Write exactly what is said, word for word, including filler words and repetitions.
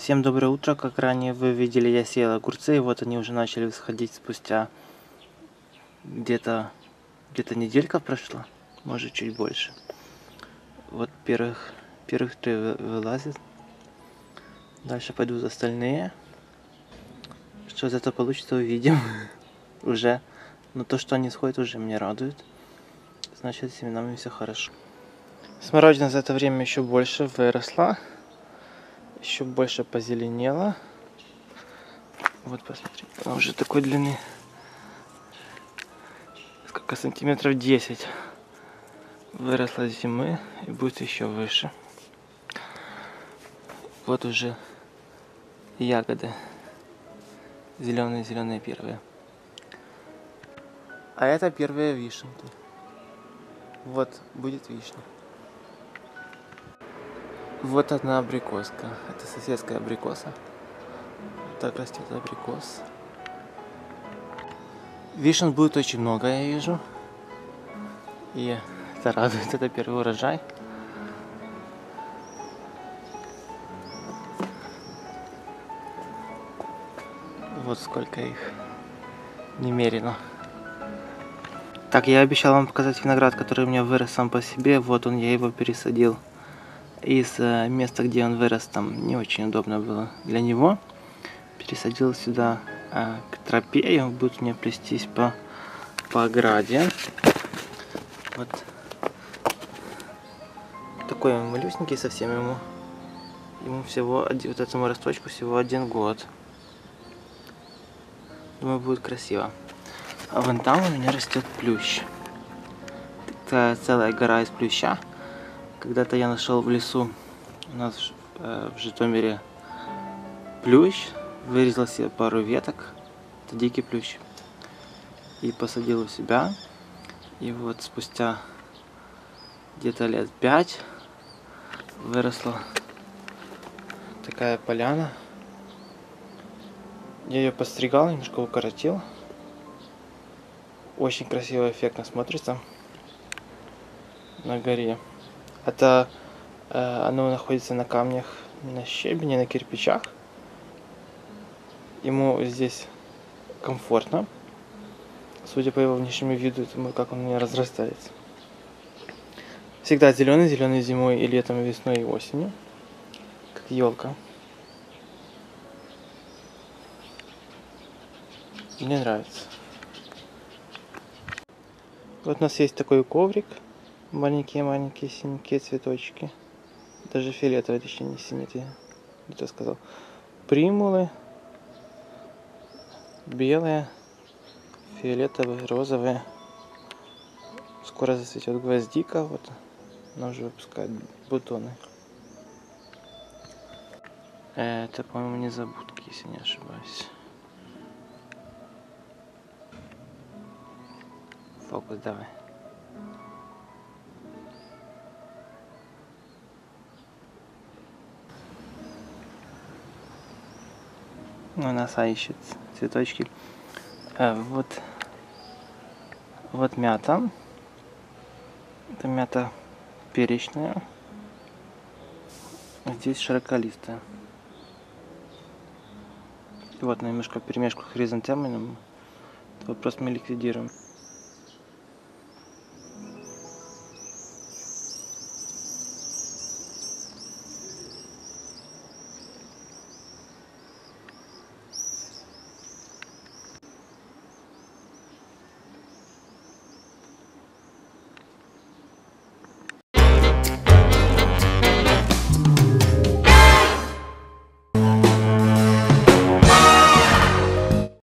Всем доброе утро. Как ранее вы видели, я сеял огурцы, и вот они уже начали всходить спустя где-то где-то неделька прошла, может чуть больше. Вот первых первых три вылазят. Дальше пойдут остальные. Что из этого получится, увидим уже. Но то, что они сходят, уже меня радует. Значит, с семенами все хорошо. Смородина за это время еще больше выросла. Еще больше позеленела. Вот посмотри, она уже такой длины. Сколько сантиметров? десять. Выросла с зимы и будет еще выше. Вот уже ягоды. Зеленые-зеленые первые. А это первые вишенки. Вот будет вишня. Вот одна абрикоска. Это соседская абрикоса. Так растет абрикос. Вишен будет очень много, я вижу. И это радует. Это первый урожай. Вот сколько их немерено. Так, я обещал вам показать виноград, который у меня вырос сам по себе. Вот он, я его пересадил из места, где он вырос, там не очень удобно было для него. Пересадил сюда а, к тропе, и он будет мне плестись по, по ограде. Вот такой он малюсенький совсем ему. Ему всего, вот этому росточку всего один год. Думаю, будет красиво. А вон там у меня растет плющ. Это целая гора из плюща. Когда-то я нашел в лесу у нас э, в Житомире плющ, вырезал себе пару веток, это дикий плющ, и посадил у себя. И вот спустя где-то лет пять выросла такая поляна. Я ее подстригал, немножко укоротил. Очень красиво, эффектно смотрится на горе. Это э, оно находится на камнях, на щебне, на кирпичах. Ему здесь комфортно. Судя по его внешнему виду, думаю, как он у меня разрастается. Всегда зеленый, зеленый зимой и летом, и весной, и осенью. Как елка. Мне нравится. Вот у нас есть такой коврик. Маленькие-маленькие синенькие цветочки. Даже фиолетовые, точнее не синие, я где-то сказал. Примулы. Белые. Фиолетовые, розовые. Скоро зацветет гвоздика. Вот она уже выпускает бутоны. Это, по-моему, незабудки, если не ошибаюсь. Фокус давай. У нас ищет цветочки. А, вот, вот мята. Это мята перечная. Здесь широколистая. И вот немножко перемешку с хризантемами. Вопрос мы ликвидируем.